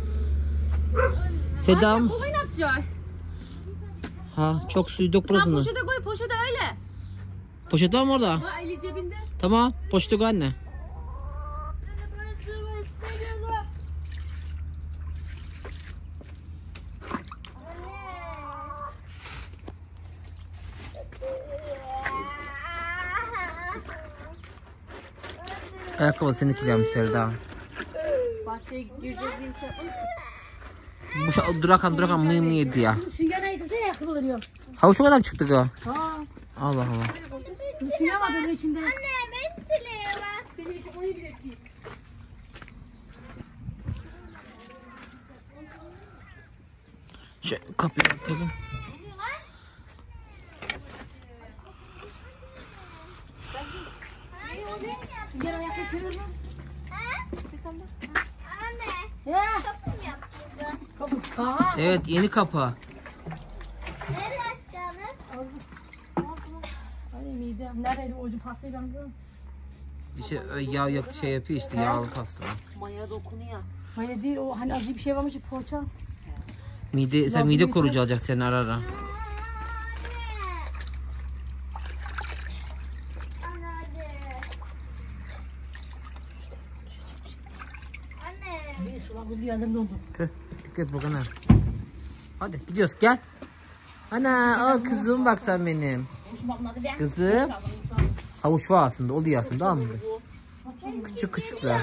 Sedam. Kovayı ne yapacaksın? Ha çok suyu dök Sen burasını. poşete koy poşete öyle. Poşet var mı orada? Ha eli cebinde. Tamam. Poşete koy anne. Ayakkabı seni kirlenmiş Selda. Bahçeye gireceğiz diye şey yapalım. Bu durakan mıy yedi ya. Sünger ayıkası ayakkabı oluyor. Havuç o kadar mı çıktı o? Ha. Allah Allah. Sünger var onun içinde. Anne ben sileyim. Senin için onu bile pis. Şu kapıyı atalım. Sünger ayakkabı seviyor musun? Anne. Ya. Kapı mı yaptırdın? Kapı. Aha. Evet yeni kapı. Nereye açacağını? Ay midem. Neredeydi o ucu pastayı ben biliyorum. İşte yağ yok şey yapıyor işte yağlı pasta. Maya dokunuyor. Hayır değil o hani acı bir şey varmış poğaça. Mide sen mide koruyucu alacaksın seni ara ara. Anne. Anne hadi. Anne. Bir sulamız geldim dondu. Tüh dikkat bakana. Hadi gidiyoruz gel. Ana o kızım bak sen benim. Kızım. Havuç var aslında oluyor aslında tamam mı? Küçük küçükler.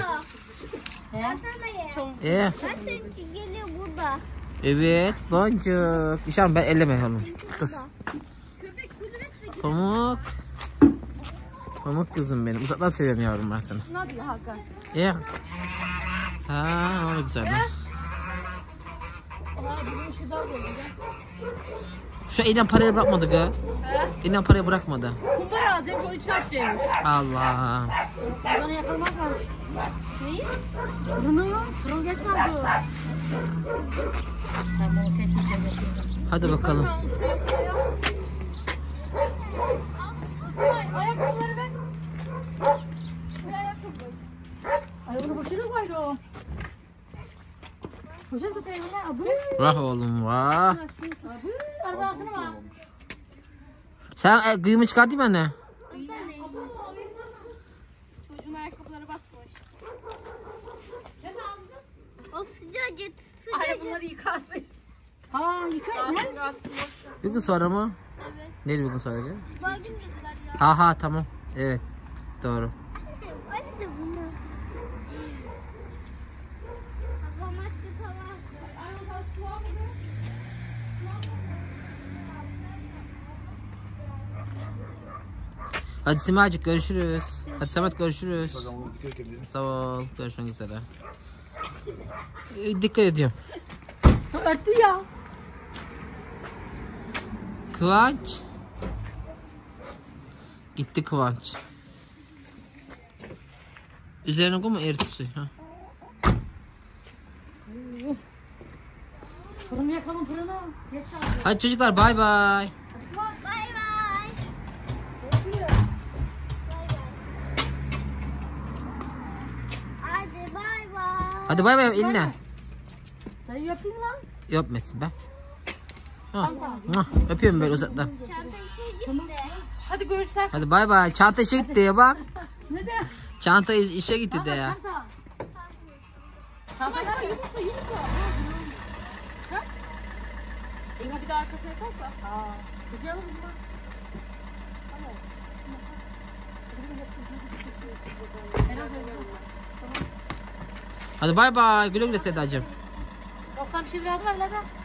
Sana ye. Ben seninki geliyor burada. Evet boncuk. İşte ben elleme onu. Dur. Pamuk. Pamuk kızım benim. Uzaktan seviyorum yavrum ben seni. Ne yapıyor Hakan? Ya. Ha o güzel. Aha bir şey daha koydum. Şu elinden parayı bırakmadı ga. Elinden parayı bırakmadı. Kumbara alacağım şu onun içine atacağım. Allah. Buradan yakalamak var. Neyi? Fırını yok. Fırın geç kaldı. Tamam o tek Hadi bakalım. Ayakkabıları ver. Bir ayakkabı. Ay onu poşete koydu o. Poşet götüreyim lan. Abi. Vah oğlum vah. Abi. Arabasını var. Sen kıyımı çıkartayım mı anne? Çocuğun ayakkabıları batmış. O sıcacık Ay bunları yıkarsın. Ha yıkayın lan. Bir gün sonra mı? Evet. Neydi bir gün sonra? Cuma günü dediler ya. Ha tamam. Evet. Doğru. Ben de bunu. Babam açtı tamam. Hadi Simacık görüşürüz. Hadi Samet görüşürüz. Tamam, dikkat edin. Sağ ol. Görüşmek üzere. Dikkat ediyorum. Örttü ya. Kıvanç. Gitti Kıvanç. Üzerine koyma erit suyu. Ha. Fırını yakalım fırını. Geç abi. Hadi çocuklar bay bay. Bay bay. Hadi bay bay. Hadi bay bay eline. Dayı yapayım lan. Öpmesin be. Ha. Öpüyorum böyle uzaktan. Çanta işe gitti. Hadi görüşürüz. Hadi bay bay. Çanta işe gitti ya bak. Ne de? Çanta işe gitti de ya. Çanta. Yumurta. Ha? Ege bir de arkasına yatarsa. Gidelim mi? Hadi bay bay. Güle güle Sedacığım. Yoksa bir şey lazım evlere.